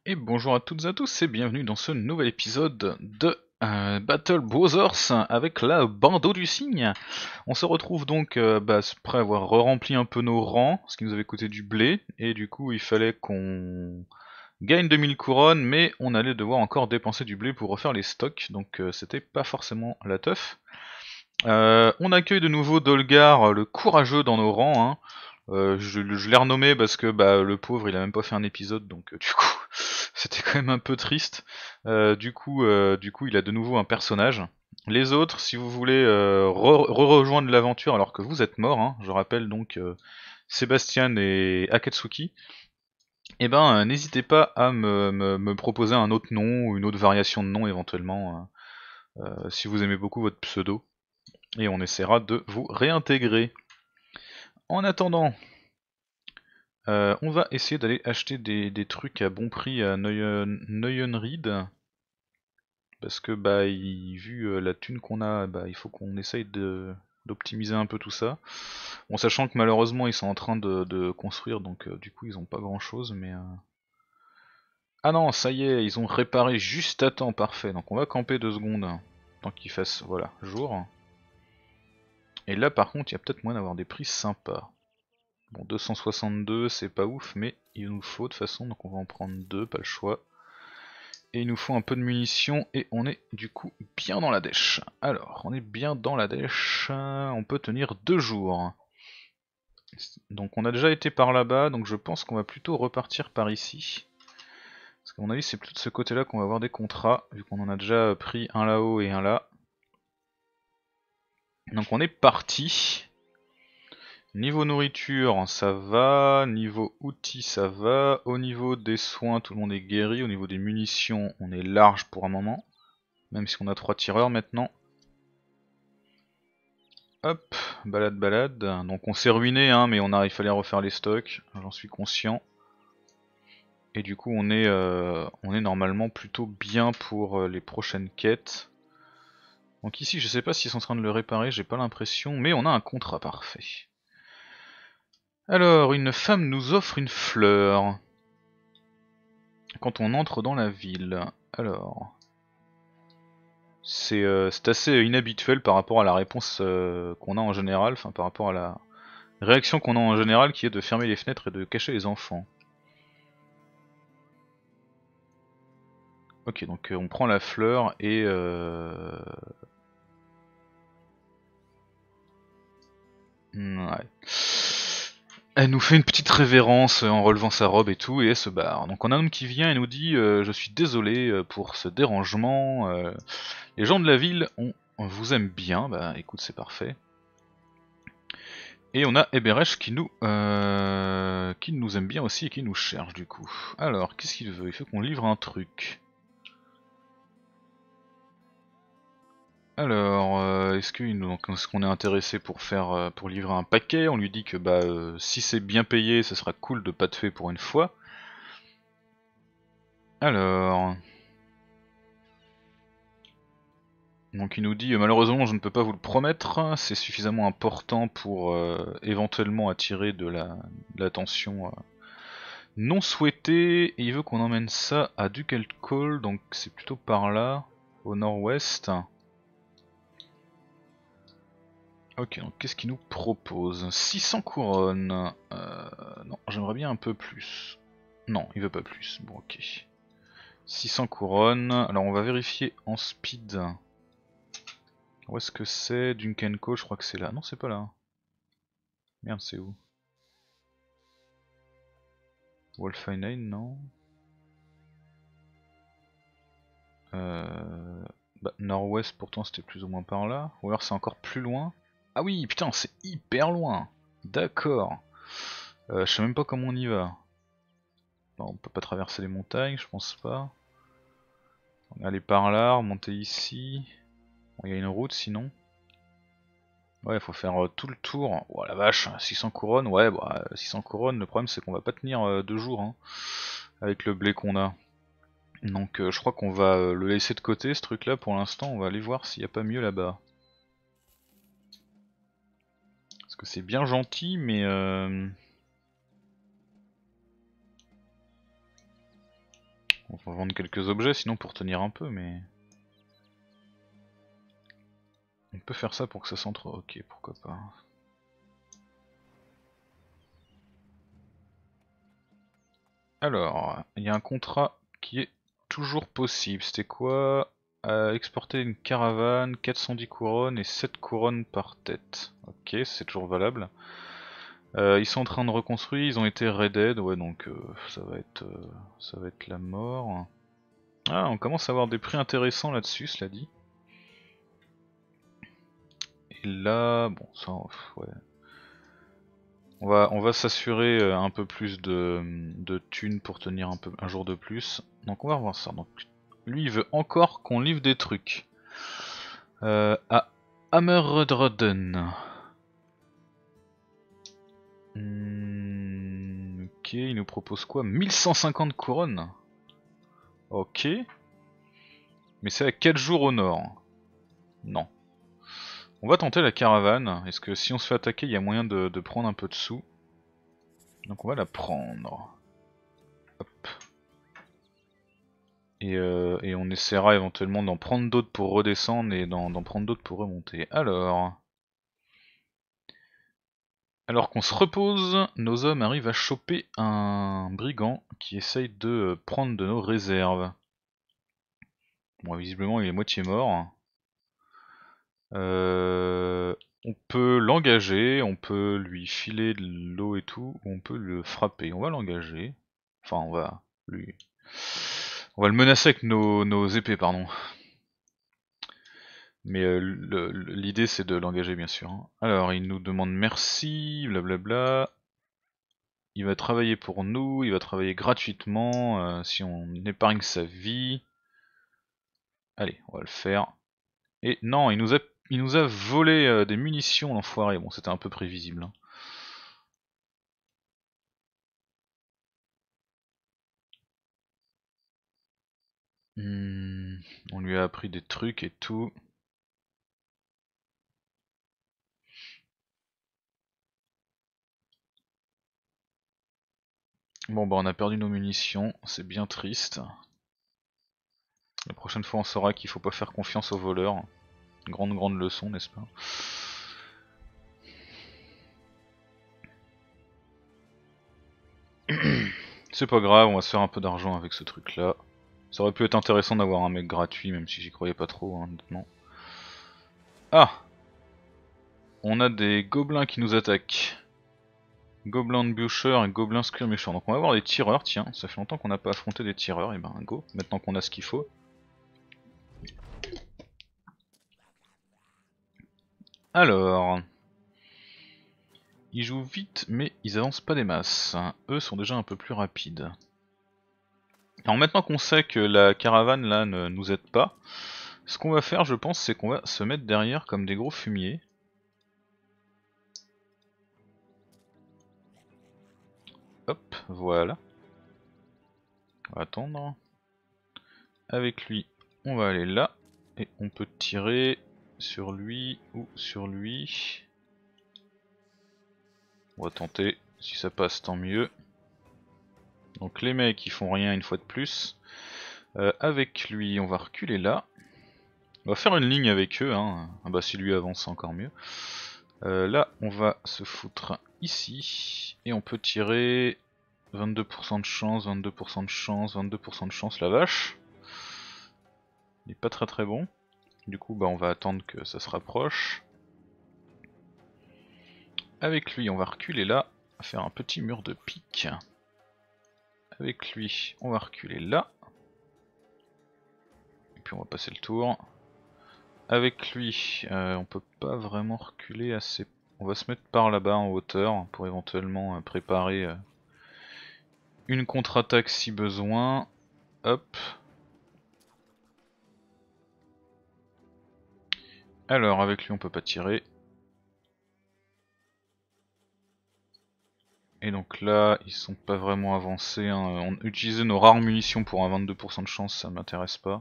Et bonjour à toutes et à tous et bienvenue dans ce nouvel épisode de Battle Brothers avec la Bandeau du Cygne. On se retrouve donc après avoir rempli un peu nos rangs, ce qui nous avait coûté du blé, et du coup il fallait qu'on gagne 2000 couronnes, mais on allait devoir encore dépenser du blé pour refaire les stocks, donc c'était pas forcément la teuf. On accueille de nouveau Dolgar, le courageux dans nos rangs, hein. Je l'ai renommé parce que le pauvre il a même pas fait un épisode, donc du coup c'était quand même un peu triste. Du coup il a de nouveau un personnage. Les autres, si vous voulez rejoindre l'aventure alors que vous êtes mort, hein, je rappelle donc Sébastien et Akatsuki, et n'hésitez pas à me proposer un autre nom ou une autre variation de nom éventuellement, si vous aimez beaucoup votre pseudo, et on essaiera de vous réintégrer. En attendant, on va essayer d'aller acheter des trucs à bon prix à Neuenried. Parce que vu la thune qu'on a, il faut qu'on essaye d'optimiser un peu tout ça. Bon, sachant que malheureusement ils sont en train de construire, donc du coup ils ont pas grand chose, mais... Ah non, ça y est, ils ont réparé juste à temps, parfait. Donc on va camper 2 secondes, tant qu'il fasse, voilà, jour. Et là par contre, il y a peut-être moyen d'avoir des prix sympas. Bon, 262, c'est pas ouf, mais il nous faut de toute façon, donc on va en prendre 2, pas le choix. Et il nous faut un peu de munitions, et on est du coup bien dans la dèche. Alors, on est bien dans la dèche, on peut tenir 2 jours. Donc on a déjà été par là-bas, donc je pense qu'on va plutôt repartir par ici. Parce qu'à mon avis c'est plutôt de ce côté-là qu'on va avoir des contrats, vu qu'on en a déjà pris un là-haut et un là. Donc on est parti. Niveau nourriture, ça va. Niveau outils, ça va. Au niveau des soins, tout le monde est guéri. Au niveau des munitions, on est large pour un moment. Même si on a 3 tireurs maintenant. Hop, balade. Donc on s'est ruiné, hein, mais il fallait refaire les stocks. J'en suis conscient. Et du coup, on est normalement plutôt bien pour les prochaines quêtes. Donc ici, je sais pas s'ils sont en train de le réparer, j'ai pas l'impression. Mais on a un contrat parfait. Alors, une femme nous offre une fleur quand on entre dans la ville. Alors, c'est assez inhabituel par rapport à la réponse qu'on a en général, enfin par rapport à la réaction qu'on a en général qui est de fermer les fenêtres et de cacher les enfants. Ok, donc on prend la fleur et... ouais. Elle nous fait une petite révérence en relevant sa robe et tout, et elle se barre. Donc on a un homme qui vient et nous dit je suis désolé pour ce dérangement. Les gens de la ville, on vous aime bien. Bah écoute, c'est parfait. Et on a Eberesh qui nous aime bien aussi et qui nous cherche du coup. Alors, qu'est-ce qu'il veut? Il faut qu'on livre un truc. Alors, est-ce qu'on est intéressé pour pour livrer un paquet? On lui dit que si c'est bien payé, ce sera cool de pas te faire pour une fois. Alors, donc il nous dit malheureusement je ne peux pas vous le promettre, c'est suffisamment important pour éventuellement attirer de l'attention non souhaitée, et il veut qu'on emmène ça à Ducal Call, donc c'est plutôt par là, au nord-ouest. Ok, donc qu'est-ce qu'il nous propose? 600 couronnes. Non, j'aimerais bien un peu plus. Non, il veut pas plus. Bon, ok. 600 couronnes. Alors on va vérifier en speed. Où est-ce que c'est? Dunkenko, je crois que c'est là. Non, c'est pas là. Merde, c'est où? Wolfenhain, non. Nord-ouest, pourtant c'était plus ou moins par là. Ou alors c'est encore plus loin. Ah oui, putain, c'est hyper loin. D'accord. Je sais même pas comment on y va. Non, on peut pas traverser les montagnes, je pense pas. On va aller par là, remonter ici. Il y a une route sinon. Ouais, faut faire tout le tour. Oh la vache, 600 couronnes, ouais, 600 couronnes, le problème c'est qu'on va pas tenir 2 jours hein, avec le blé qu'on a. Donc je crois qu'on va le laisser de côté ce truc là pour l'instant, on va aller voir s'il n'y a pas mieux là-bas. Parce que c'est bien gentil mais... On va vendre quelques objets sinon pour tenir un peu, mais... On peut faire ça pour que ça s'entre... Ok, pourquoi pas. Alors, il y a un contrat qui est toujours possible. C'était quoi? Exporter une caravane, 410 couronnes et 7 couronnes par tête. Ok, c'est toujours valable. Ils sont en train de reconstruire, ils ont été raided, ouais donc ça va être la mort. Ah, on commence à avoir des prix intéressants là-dessus, cela dit. Et là, bon ça, ouais. On va s'assurer un peu plus de thunes pour tenir un jour de plus. Donc on va voir ça. Donc, lui il veut encore qu'on livre des trucs. À Hammerudrodden. Ok, il nous propose quoi? 1150 couronnes. Ok. Mais c'est à 4 jours au nord. Non. On va tenter la caravane. Est-ce que si on se fait attaquer, il y a moyen de prendre un peu de sous? Donc on va la prendre. Hop. Et on essaiera éventuellement d'en prendre d'autres pour redescendre et d'en prendre d'autres pour remonter. Alors qu'on se repose, nos hommes arrivent à choper un brigand qui essaye de prendre de nos réserves. Bon, visiblement il est moitié mort. On peut l'engager, on peut lui filer de l'eau et tout, ou on peut le frapper. On va l'engager. Enfin, on va le menacer avec nos épées, pardon. Mais l'idée c'est de l'engager bien sûr. Hein. Alors il nous demande merci, blablabla. Il va travailler pour nous, il va travailler gratuitement si on épargne sa vie. Allez, on va le faire. Et non, il nous a volé des munitions l'enfoiré. Bon, c'était un peu prévisible. Hein. On lui a appris des trucs et tout. Bon bah on a perdu nos munitions, c'est bien triste. La prochaine fois on saura qu'il faut pas faire confiance aux voleurs. Grande leçon, n'est-ce pas? C'est pas grave, on va se faire un peu d'argent avec ce truc là. Ça aurait pu être intéressant d'avoir un mec gratuit même si j'y croyais pas trop hein, honnêtement. Ah! On a des gobelins qui nous attaquent. Gobelins de bûcheurs et gobelins skirmishers. Donc on va avoir des tireurs, tiens, ça fait longtemps qu'on n'a pas affronté des tireurs, et ben go, maintenant qu'on a ce qu'il faut. Alors... Ils jouent vite mais ils avancent pas des masses. Eux sont déjà un peu plus rapides. Alors maintenant qu'on sait que la caravane là ne nous aide pas, ce qu'on va faire je pense c'est qu'on va se mettre derrière comme des gros fumiers. Hop, voilà. On va attendre. Avec lui, on va aller là. Et on peut tirer sur lui ou sur lui. On va tenter, si ça passe tant mieux. Donc les mecs ils font rien une fois de plus. Avec lui on va reculer là. On va faire une ligne avec eux, hein. Ah bah si lui avance c'est encore mieux. Là on va se foutre ici. Et on peut tirer 22% de chance, 22% de chance, 22% de chance, la vache. Il est pas très bon. Du coup bah on va attendre que ça se rapproche. Avec lui on va reculer là, faire un petit mur de pique. Avec lui on va reculer là. Et puis on va passer le tour. Avec lui on peut pas vraiment reculer assez. On va se mettre par là-bas en hauteur pour éventuellement préparer une contre-attaque si besoin. Hop. Alors avec lui on peut pas tirer. Et donc là ils sont pas vraiment avancés. Hein. On utilisait nos rares munitions pour un 22% de chance, ça m'intéresse pas.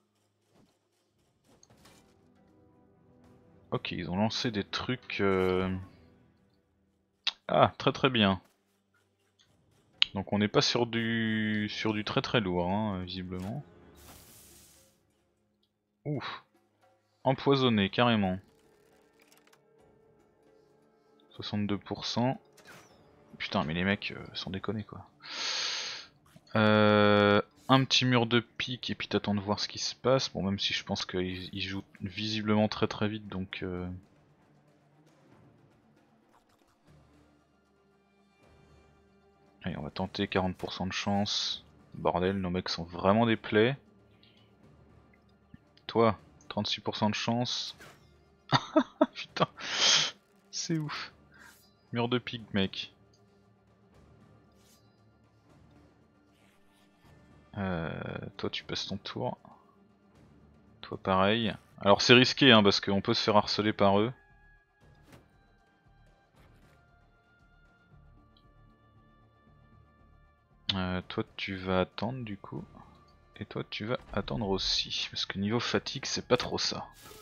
Ok, ils ont lancé des trucs... Ah, très bien. Donc on n'est pas sur du très très lourd, hein, visiblement. Ouf. Empoisonné, carrément. 62%. Putain, mais les mecs, sans déconner quoi. Un petit mur de pique et puis t'attends de voir ce qui se passe. Bon, même si je pense qu'il joue visiblement très très vite, donc... Allez, on va tenter 40% de chance. Bordel, nos mecs sont vraiment des plaies. Toi, 36% de chance. Putain, c'est ouf. Mur de pique, mec. Toi, tu passes ton tour. Toi, pareil. Alors, c'est risqué, hein, parce qu'on peut se faire harceler par eux. Toi, tu vas attendre, du coup. Et toi, tu vas attendre aussi. Parce que niveau fatigue, c'est pas trop ça.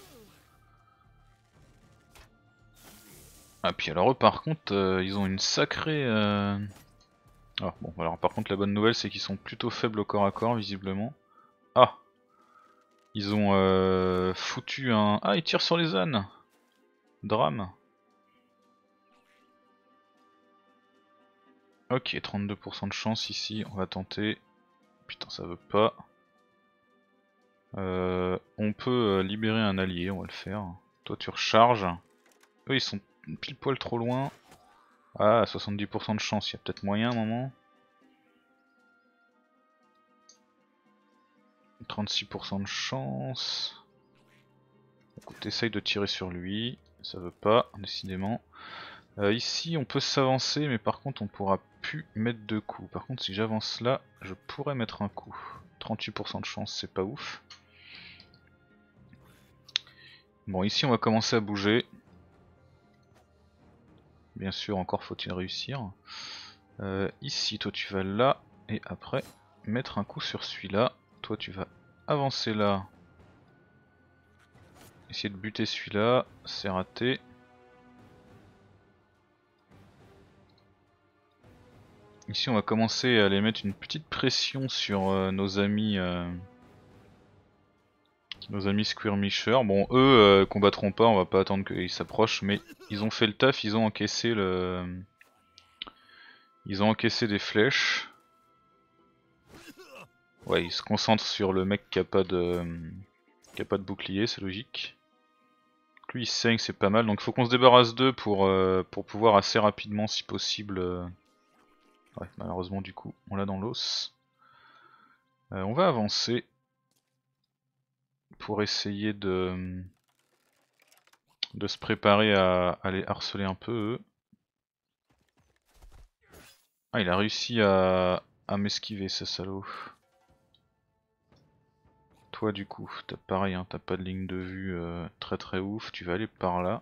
Ah, puis alors, eux, par contre, ils ont une sacrée... Ah, bon, alors, par contre, la bonne nouvelle, c'est qu'ils sont plutôt faibles au corps à corps, visiblement. Ah! Ils ont foutu un... Ah, ils tirent sur les ânes! Drame. Ok, 32% de chance ici, on va tenter. Putain, ça veut pas. On peut libérer un allié, on va le faire. Toi, tu recharges. Eux, ils sont pile poil trop loin. Ah, 70% de chance, il y a peut-être moyen à un moment. 36% de chance. Écoute, essaye de tirer sur lui. Ça veut pas, décidément. Ici, on peut s'avancer, mais par contre, on pourra plus mettre de coups. Par contre, si j'avance là, je pourrais mettre un coup. 38% de chance, c'est pas ouf. Bon, ici, on va commencer à bouger. Bien sûr, encore faut-il réussir. Ici, toi, tu vas là, et après, mettre un coup sur celui-là. Toi, tu vas avancer là. Essayer de buter celui-là, c'est raté. Ici on va commencer à aller mettre une petite pression sur nos amis Skirmishers. Bon, eux combattront pas, on va pas attendre qu'ils s'approchent, mais ils ont fait le taf, ils ont encaissé des flèches. Ouais, ils se concentrent sur le mec qui a pas de bouclier, c'est logique. Lui il saigne, c'est pas mal, donc il faut qu'on se débarrasse d'eux pour pouvoir assez rapidement, si possible. Ouais, malheureusement du coup, on l'a dans l'os. On va avancer pour essayer de se préparer à les harceler un peu eux. Ah, il a réussi à m'esquiver ce salaud. Toi du coup, t'as pareil, hein, t'as pas de ligne de vue très très ouf, tu vas aller par là.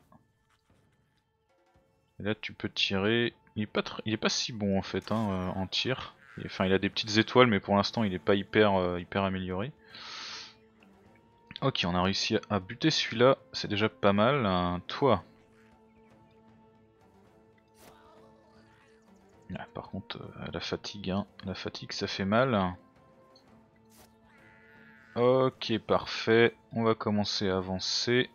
Et là tu peux tirer, il est pas si bon en fait hein, en tir. Enfin il a des petites étoiles mais pour l'instant il est pas hyper amélioré. Ok, on a réussi à buter celui-là, c'est déjà pas mal. Toi. Ah, par contre la fatigue, hein. La fatigue ça fait mal. Ok, parfait. On va commencer à avancer.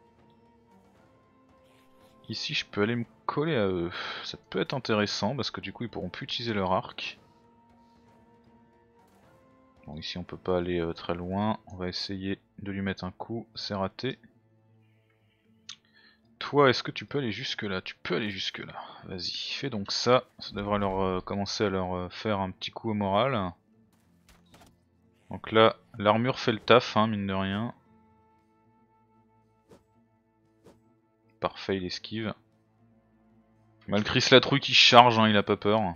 Ici, je peux aller me coller à eux. Ça peut être intéressant parce que du coup, ils pourront plus utiliser leur arc. Bon, ici, on peut pas aller très loin. On va essayer de lui mettre un coup. C'est raté. Toi, est-ce que tu peux aller jusque là? Tu peux aller jusque là. Vas-y, fais donc ça. Ça devrait leur commencer à leur faire un petit coup au moral. Donc là, l'armure fait le taf, hein, mine de rien. Parfait, il esquive. Malgré la trouille qui charge, hein, il a pas peur.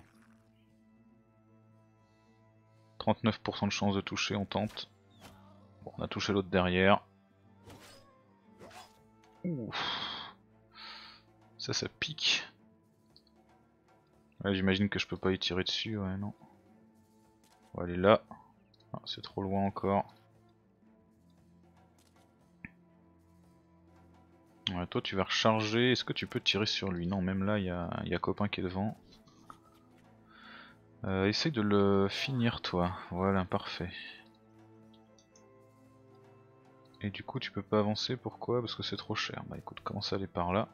39% de chance de toucher, on tente. Bon, on a touché l'autre derrière. Ouf. Ça pique. Ouais, j'imagine que je peux pas y tirer dessus, ouais, non. On va aller là. Ah, c'est trop loin encore. Ouais, toi tu vas recharger, est-ce que tu peux tirer sur lui? Non, même là il y a copain qui est devant. Essaye de le finir toi, voilà, parfait. Et du coup tu peux pas avancer, pourquoi? Parce que c'est trop cher. Bah écoute, commence à aller par là.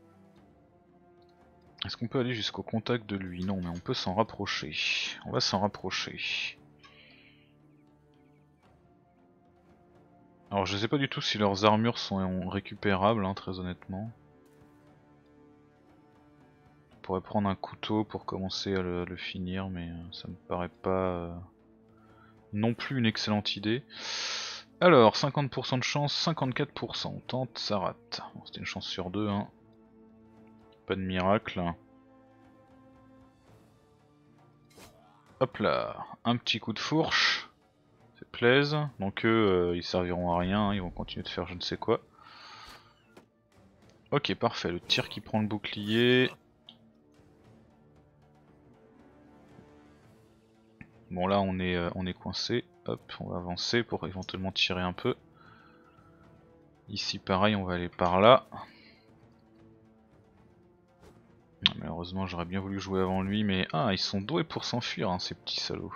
Est-ce qu'on peut aller jusqu'au contact de lui? Non, mais on peut s'en rapprocher. On va s'en rapprocher. Alors je sais pas du tout si leurs armures sont récupérables, hein, très honnêtement. On pourrait prendre un couteau pour commencer à le finir, mais ça me paraît pas non plus une excellente idée. Alors, 50% de chance, 54%, on tente, ça rate. Bon, c'était une chance sur deux, hein. Pas de miracle. Hop là, un petit coup de fourche, ça plaise. Donc eux, ils serviront à rien, hein, ils vont continuer de faire je ne sais quoi. Ok, parfait, le tir qui prend le bouclier. Bon là on est coincé, hop, on va avancer pour éventuellement tirer un peu. Ici pareil, on va aller par là. Malheureusement j'aurais bien voulu jouer avant lui, mais ah, ils sont doués pour s'enfuir, hein, ces petits salauds.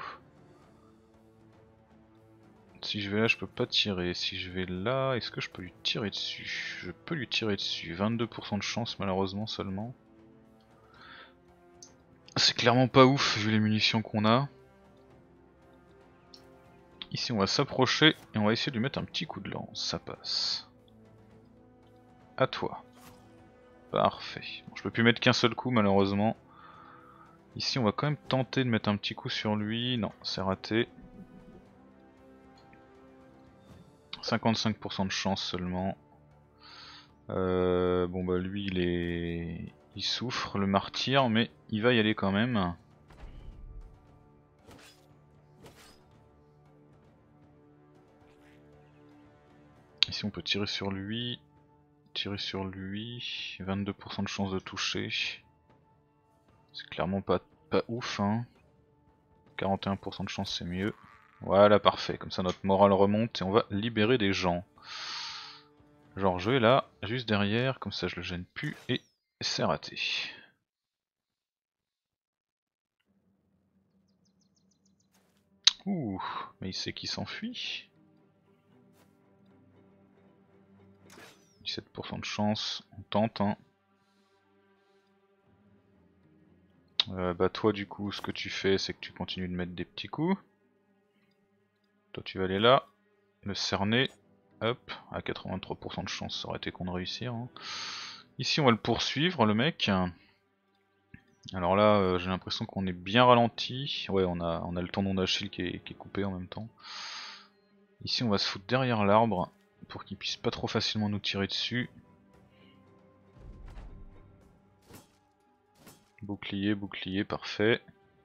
Si je vais là je peux pas tirer, si je vais là, est-ce que je peux lui tirer dessus? Je peux lui tirer dessus, 22% de chance malheureusement seulement. C'est clairement pas ouf vu les munitions qu'on a. Ici on va s'approcher et on va essayer de lui mettre un petit coup de lance, ça passe. À toi. Parfait. Bon, je peux plus mettre qu'un seul coup malheureusement. Ici on va quand même tenter de mettre un petit coup sur lui. Non, c'est raté. 55% de chance seulement. Bon bah lui il souffre, le martyr, mais il va y aller quand même. Ici on peut tirer sur lui. Tirer sur lui. 22% de chance de toucher. C'est clairement pas ouf, hein. 41% de chance c'est mieux. Voilà, parfait, comme ça notre morale remonte et on va libérer des gens. Genre je vais là, juste derrière, comme ça je le gêne plus et c'est raté. Ouh, mais il sait qu'il s'enfuit. 17% de chance, on tente hein. Bah toi du coup ce que tu fais c'est que tu continues de mettre des petits coups. Toi tu vas aller là, le cerner, hop, à 83% de chance ça aurait été qu'on réussir hein. Ici on va le poursuivre le mec. Alors là j'ai l'impression qu'on est bien ralenti. Ouais on a le tendon d'Achille qui est coupé en même temps. Ici on va se foutre derrière l'arbre pour qu'il puisse pas trop facilement nous tirer dessus. Bouclier, bouclier, parfait.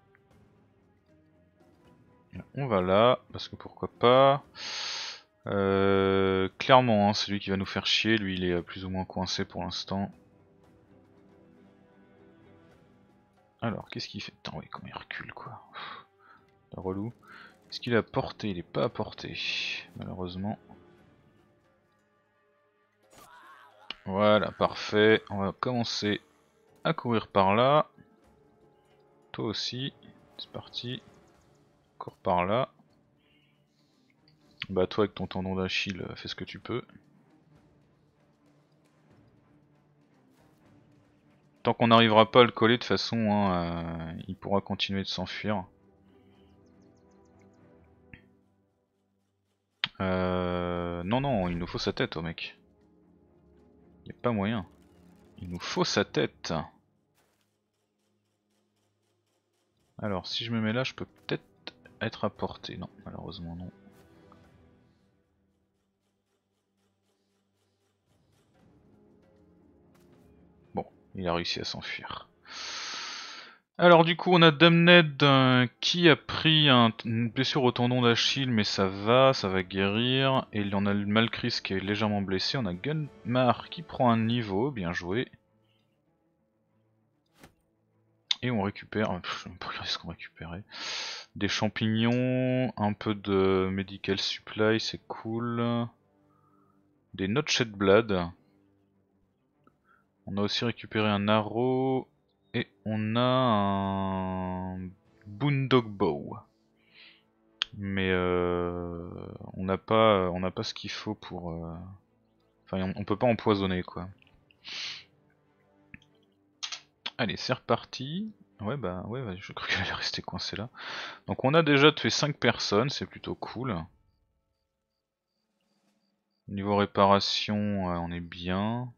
On va là, parce que pourquoi pas. Clairement, hein, c'est lui qui va nous faire chier, lui il est plus ou moins coincé pour l'instant. Alors, qu'est-ce qu'il fait? Putain, ouais, comment il recule quoi. Le relou. Est-ce qu'il est à portée? Il est pas à portée, malheureusement. Voilà, parfait. On va commencer à courir par là. Toi aussi, c'est parti. Cours par là. Bah toi avec ton tendon d'Achille, fais ce que tu peux. Tant qu'on n'arrivera pas à le coller de toute façon, hein, il pourra continuer de s'enfuir. Non non, il nous faut sa tête au mec. Y a pas moyen. Il nous faut sa tête. Alors si je me mets là, je peux peut-être être à portée. Non, malheureusement non. Bon, il a réussi à s'enfuir. Alors du coup on a Damned qui a pris une blessure au tendon d'Achille mais ça va guérir. Et on a le Malchris qui est légèrement blessé, on a Gunmar qui prend un niveau, bien joué. Et on récupère, je sais même pas regarder ce qu'on récupérait. Des champignons, un peu de medical supply, c'est cool. Des Notched Blood. On a aussi récupéré un arrow. Et on a un Boondogbow. Mais on n'a pas ce qu'il faut pour... Enfin, on peut pas empoisonner quoi. Allez, c'est reparti. Ouais, bah, je crois qu'elle allait rester coincée là. Donc on a déjà tué 5 personnes, c'est plutôt cool. Niveau réparation, on est bien.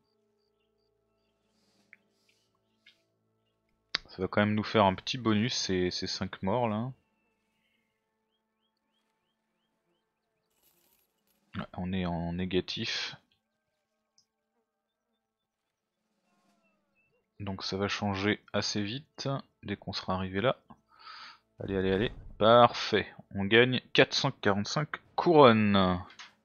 Ça va quand même nous faire un petit bonus ces 5 morts là. Ouais, on est en négatif. Donc ça va changer assez vite dès qu'on sera arrivé là. Allez, allez, allez. Parfait. On gagne 445 couronnes.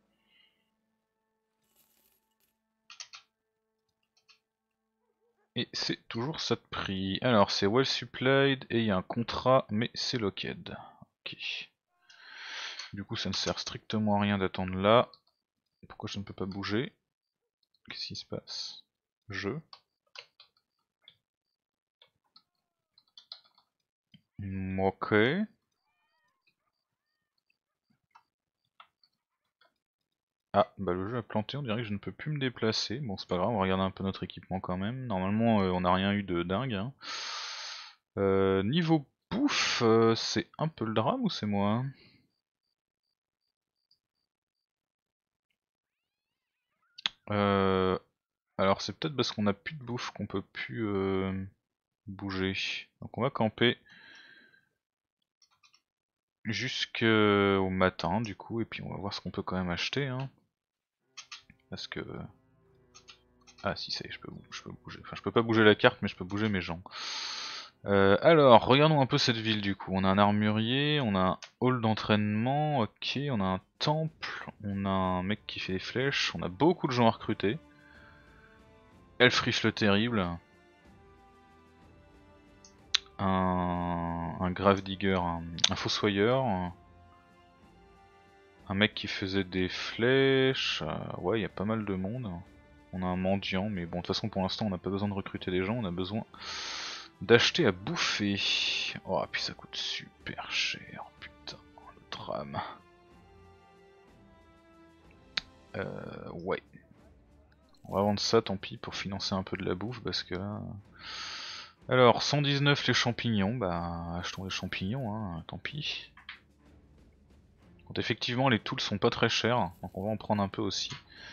Et c'est toujours ça de prix. Alors c'est well supplied et il y a un contrat mais c'est locked. Ok. Du coup ça ne sert strictement à rien d'attendre là. Pourquoi je ne peux pas bouger? Qu'est-ce qui se passe? Jeu. Ok. Ah, bah le jeu a planté, on dirait que je ne peux plus me déplacer. Bon, c'est pas grave, on va regarder un peu notre équipement quand même. Normalement, on n'a rien eu de dingue. Hein. Niveau bouffe, c'est un peu le drame ou c'est moi? euh, Alors, c'est peut-être parce qu'on a plus de bouffe qu'on peut plus bouger. Donc, on va camper jusqu'au matin, du coup, et puis on va voir ce qu'on peut quand même acheter. Hein. Parce que. Ah, si, ça y est, je peux bouger. Enfin, je peux pas bouger la carte, mais je peux bouger mes gens. Alors, regardons un peu cette ville du coup. On a un armurier, on a un hall d'entraînement, ok, on a un temple, on a un mec qui fait des flèches, on a beaucoup de gens à recruter. Elfrich le terrible, un grave digger, un fossoyeur, un mec qui faisait des flèches, ouais, il y a pas mal de monde. On a un mendiant, mais bon, de toute façon pour l'instant on n'a pas besoin de recruter des gens, on a besoin d'acheter à bouffer. Oh, puis ça coûte super cher, putain, le drame. Ouais. On va vendre ça, tant pis, pour financer un peu de la bouffe, parce que là... Alors, 119 les champignons, bah achetons les champignons, hein, tant pis. Donc, effectivement, les tools sont pas très chers, donc on va en prendre un peu aussi.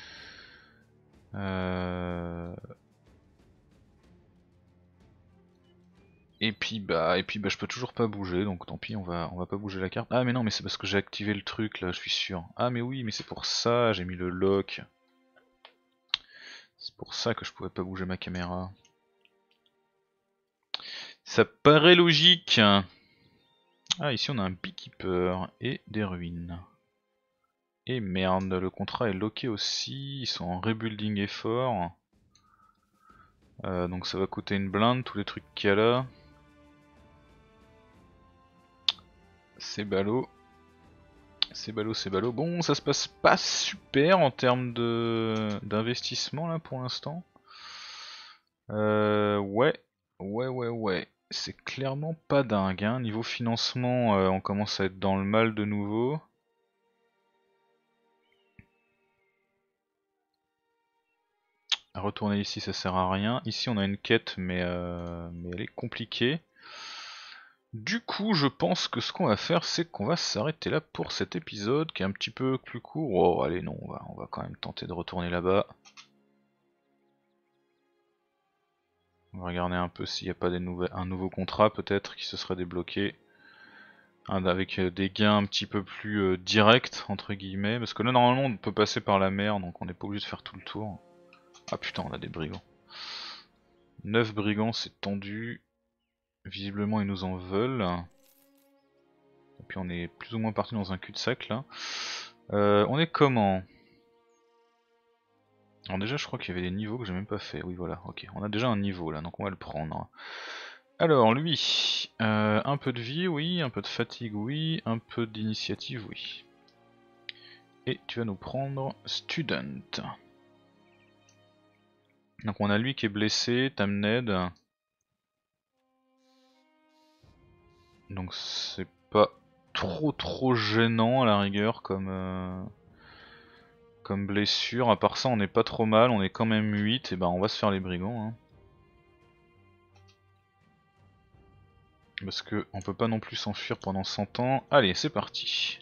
Et puis je peux toujours pas bouger, donc tant pis, on va pas bouger la carte. Ah mais non, mais c'est parce que j'ai activé le truc là, je suis sûr. Ah mais oui, mais c'est pour ça, j'ai mis le lock. C'est pour ça que je pouvais pas bouger ma caméra. Ça paraît logique. Ah, ici on a un beekeeper et des ruines. Et merde, le contrat est locké aussi, ils sont en rebuilding effort. Donc ça va coûter une blinde, tous les trucs qu'il y a là. C'est ballot. C'est ballot, c'est ballot. Bon, ça se passe pas super en termes d'investissement là pour l'instant. Ouais, ouais. C'est clairement pas dingue. Hein. Niveau financement, on commence à être dans le mal de nouveau. Retourner ici, ça sert à rien. Ici, on a une quête, mais elle est compliquée. Du coup, je pense que ce qu'on va faire, c'est qu'on va s'arrêter là pour cet épisode, qui est un petit peu plus court. Oh, allez, non, on va quand même tenter de retourner là-bas. On va regarder un peu s'il n'y a pas un nouveau contrat, peut-être, qui se serait débloqué. Avec des gains un petit peu plus directs, entre guillemets. Parce que là, normalement, on peut passer par la mer, donc on n'est pas obligé de faire tout le tour. Ah putain, on a des brigands. 9 brigands, c'est tendu. Visiblement, ils nous en veulent. Et puis on est plus ou moins parti dans un cul-de-sac là. On est comment? Alors déjà je crois qu'il y avait des niveaux que j'ai même pas fait. Oui voilà, ok. On a déjà un niveau là, donc on va le prendre. Alors lui, un peu de vie oui, un peu de fatigue oui, un peu d'initiative oui. Et tu vas nous prendre Student. Donc on a lui qui est blessé, Tamned. Donc c'est pas trop gênant à la rigueur comme blessure. À part ça on n'est pas trop mal, on est quand même 8 et bah on va se faire les brigands. Hein. Parce que on peut pas non plus s'enfuir pendant 100 ans. Allez c'est parti.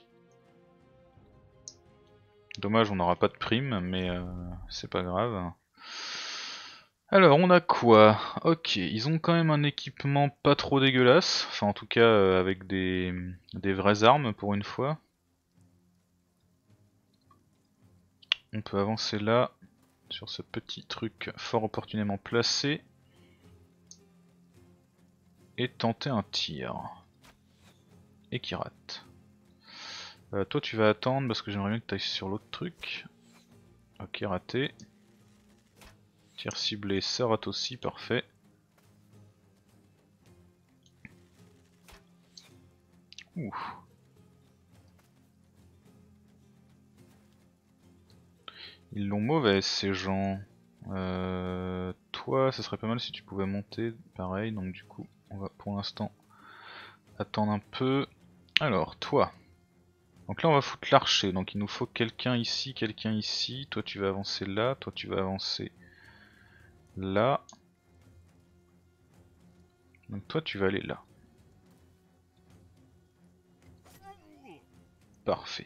Dommage on n'aura pas de prime mais c'est pas grave. Alors on a quoi? Ok, ils ont quand même un équipement pas trop dégueulasse, enfin en tout cas avec des vraies armes pour une fois. On peut avancer là, sur ce petit truc fort opportunément placé, et tenter un tir. Et qui rate. Toi tu vas attendre parce que j'aimerais bien que tu ailles sur l'autre truc. Ok, raté. Tir ciblé, ça rate aussi, parfait. Ouh. Ils l'ont mauvaise ces gens. Toi, ça serait pas mal si tu pouvais monter, pareil, donc du coup, on va pour l'instant attendre un peu. Alors, toi. Donc là, on va foutre l'archer, donc il nous faut quelqu'un ici, toi tu vas avancer là, toi tu vas avancer là. Donc toi tu vas aller là. Parfait.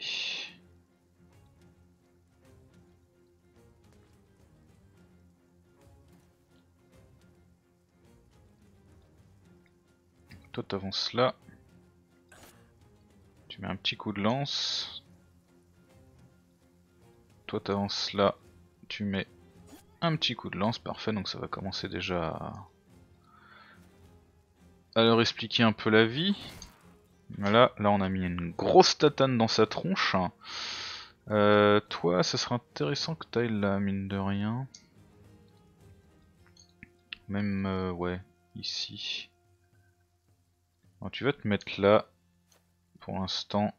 Toi t'avances là. Tu mets un petit coup de lance. Toi t'avances là. Tu mets un petit coup de lance, parfait, donc ça va commencer déjà à leur expliquer un peu la vie. Voilà, là on a mis une grosse tatane dans sa tronche. Toi, ça serait intéressant que t'ailles là, mine de rien. Même, ouais, ici. Alors, tu vas te mettre là, pour l'instant.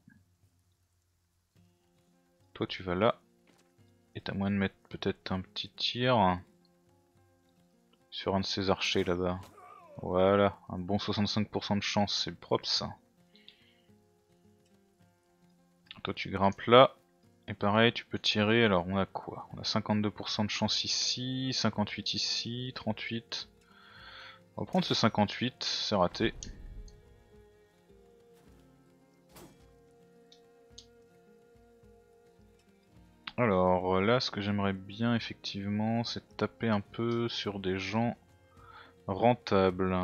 Toi tu vas là. Et t'as moyen de mettre peut-être un petit tir sur un de ces archers là-bas. Voilà, un bon 65% de chance, c'est propre ça. Toi tu grimpes là. Et pareil, tu peux tirer, alors on a quoi? On a 52% de chance ici, 58 ici, 38. On va prendre ce 58, c'est raté. Alors là, ce que j'aimerais bien effectivement, c'est de taper un peu sur des gens rentables.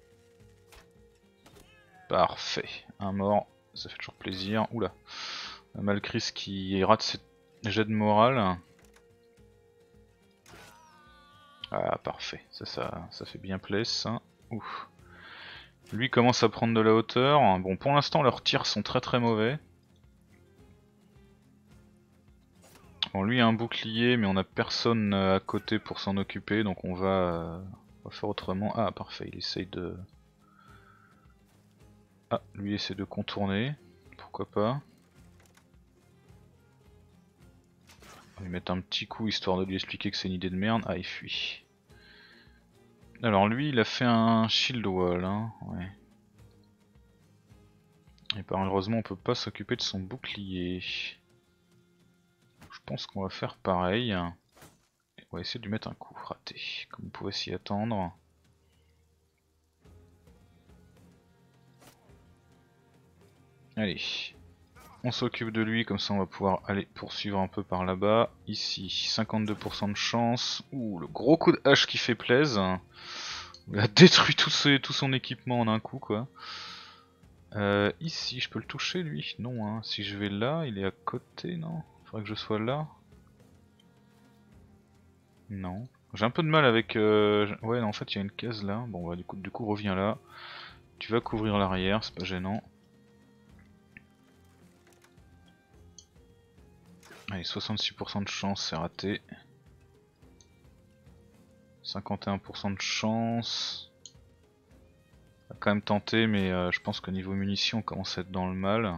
Parfait, un mort, ça fait toujours plaisir. Oula, Malchris qui rate ses jets de morale. Ah parfait, ça fait bien plaisir ça. Ouf. Lui commence à prendre de la hauteur. Bon, pour l'instant leurs tirs sont très mauvais. Bon, lui a un bouclier mais on a personne à côté pour s'en occuper, donc on va faire autrement. Ah parfait, il essaye de... Ah, lui essaie de contourner, pourquoi pas. On va lui mettre un petit coup histoire de lui expliquer que c'est une idée de merde. Ah, il fuit. Alors lui il a fait un shield wall, hein, ouais. Et malheureusement on peut pas s'occuper de son bouclier. Je pense qu'on va faire pareil. On va essayer de lui mettre un coup raté, comme on pouvait s'y attendre. Allez, on s'occupe de lui, comme ça on va pouvoir aller poursuivre un peu par là-bas. Ici, 52% de chance. Ouh, le gros coup de hache qui fait plaisir. Il a détruit tout son équipement en un coup quoi. Ici, je peux le toucher lui? Non, hein. Si je vais là, il est à côté, non? Faudrait que je sois là. Non. J'ai un peu de mal avec... Ouais, non, en fait, il y a une case là. Bon, bah, du coup, reviens là. Tu vas couvrir l'arrière, c'est pas gênant. Allez, 66% de chance, c'est raté. 51% de chance. On va quand même tenter, mais je pense que niveau munitions, on commence à être dans le mal.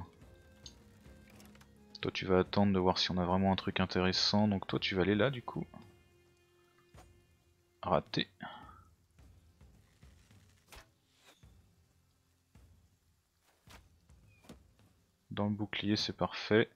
Toi, tu vas attendre de voir si on a vraiment un truc intéressant. Donc toi, tu vas aller là, du coup. Raté. Dans le bouclier, c'est parfait.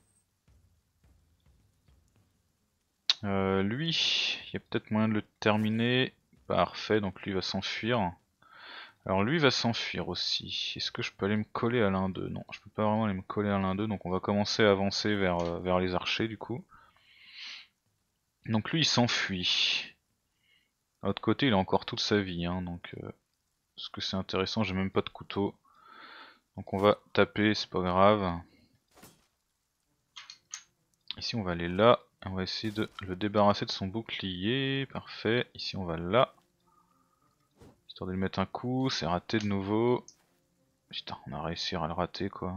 Lui, il y a peut-être moyen de le terminer. Parfait, donc lui va s'enfuir. Alors lui va s'enfuir aussi. Est-ce que je peux aller me coller à l'un d'eux? Non, je peux pas vraiment aller me coller à l'un d'eux, donc on va commencer à avancer vers les archers du coup. Donc lui il s'enfuit. De l'autre côté il a encore toute sa vie, hein, donc est-ce que c'est intéressant? J'ai même pas de couteau. Donc on va taper, c'est pas grave. Ici on va aller là, on va essayer de le débarrasser de son bouclier, parfait. Ici on va là. Histoire de lui mettre un coup, c'est raté de nouveau. Putain, on a réussi à le rater quoi.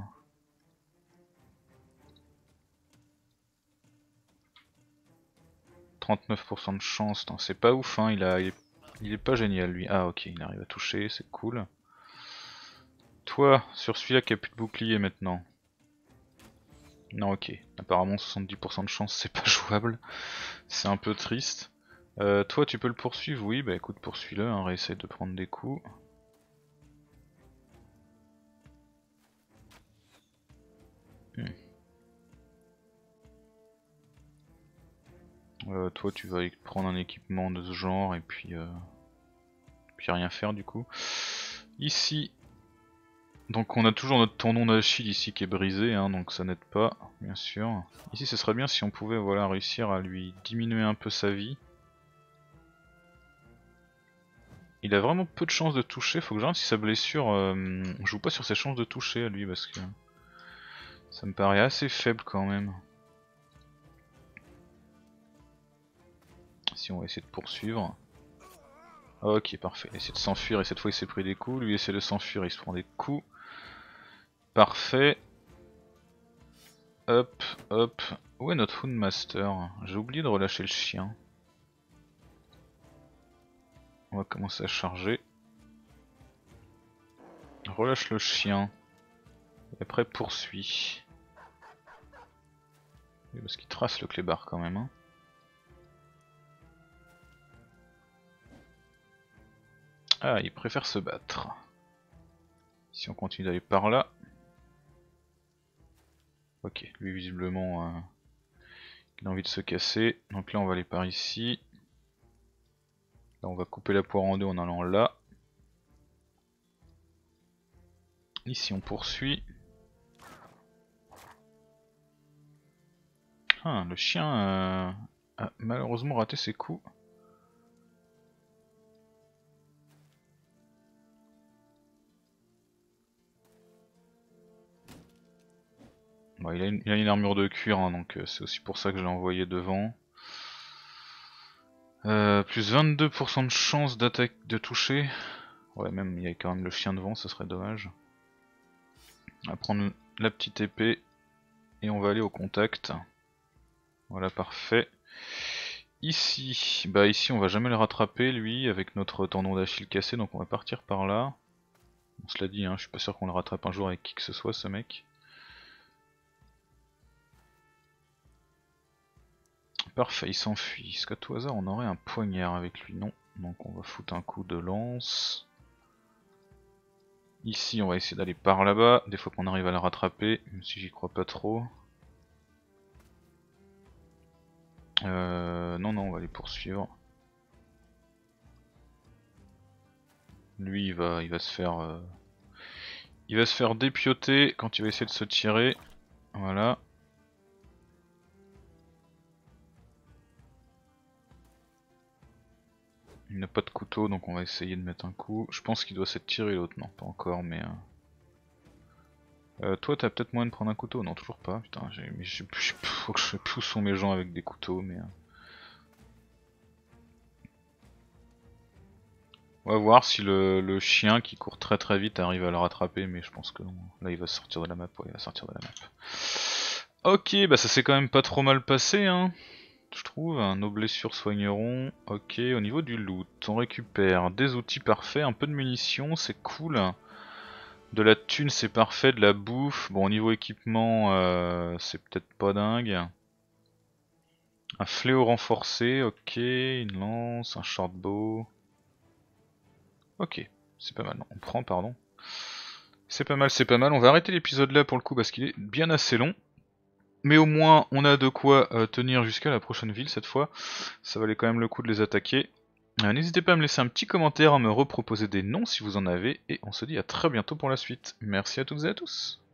« 39% de chance, c'est pas ouf hein, il est pas génial lui. Ah ok, il arrive à toucher, c'est cool. Toi, sur celui-là qui a plus de bouclier maintenant. Non ok, apparemment 70% de chance c'est pas jouable. C'est un peu triste. Toi tu peux le poursuivre? Oui, bah écoute poursuis-le, hein, réessaye de prendre des coups. Toi tu vas prendre un équipement de ce genre et puis rien faire du coup. Ici, donc on a toujours notre tendon d'Achille ici qui est brisé, hein, donc ça n'aide pas, bien sûr. Ici ce serait bien si on pouvait voilà, réussir à lui diminuer un peu sa vie. Il a vraiment peu de chances de toucher, faut que je regarde si sa blessure joue pas sur ses chances de toucher à lui parce que ça me paraît assez faible quand même. Si on va essayer de poursuivre. Ok parfait, essayer de s'enfuir et cette fois il s'est pris des coups, lui essaie de s'enfuir, il se prend des coups. Parfait. Hop, hop. Où est notre Houndmaster? J'ai oublié de relâcher le chien. On va commencer à charger. Relâche le chien. Et après poursuit. Oui, parce qu'il trace le clébard quand même. Hein. Ah, il préfère se battre. Si on continue d'aller par là. Ok, lui visiblement il a envie de se casser. Donc là on va aller par ici. Là on va couper la poire en deux en allant là. Ici on poursuit. Ah, le chien a malheureusement raté ses coups. Bon, il a une armure de cuir, hein, donc c'est aussi pour ça que je l'ai envoyé devant. Plus 22% de chance d'attaque de toucher. Ouais, même il y a quand même le chien devant, ce serait dommage. On va prendre la petite épée et on va aller au contact. Voilà, parfait. Ici, bah ici on va jamais le rattraper lui avec notre tendon d'Achille cassé, donc on va partir par là. On se l'a dit, hein, je suis pas sûr qu'on le rattrape un jour avec qui que ce soit ce mec. Parfait, il s'enfuit. Est-ce qu'à tout hasard on aurait un poignard avec lui? Non. Donc on va foutre un coup de lance. Ici on va essayer d'aller par là-bas, des fois qu'on arrive à le rattraper, même si j'y crois pas trop. Non, on va les poursuivre. Lui il va se faire dépioter quand il va essayer de se tirer. Voilà. Il n'a pas de couteau donc on va essayer de mettre un coup. Je pense qu'il doit s'être tiré l'autre, non pas encore mais... toi t'as peut-être moyen de prendre un couteau? Non toujours pas, putain faut que je pousse mes gens avec des couteaux mais... On va voir si le chien qui court très vite arrive à le rattraper, mais je pense que non. Là il va sortir de la map, ouais, il va sortir de la map. Ok, bah ça s'est quand même pas trop mal passé, hein, je trouve. Nos blessures soigneront. Ok, au niveau du loot, on récupère des outils parfaits, un peu de munitions, c'est cool. De la thune c'est parfait, de la bouffe. Bon au niveau équipement c'est peut-être pas dingue. Un fléau renforcé, ok, une lance, un shortbow. Ok, c'est pas mal, non, on prend pardon. C'est pas mal, c'est pas mal. On va arrêter l'épisode là pour le coup parce qu'il est bien assez long. Mais au moins, on a de quoi tenir jusqu'à la prochaine ville cette fois. Ça valait quand même le coup de les attaquer. N'hésitez pas à me laisser un petit commentaire, à me reproposer des noms si vous en avez. Et on se dit à très bientôt pour la suite. Merci à toutes et à tous.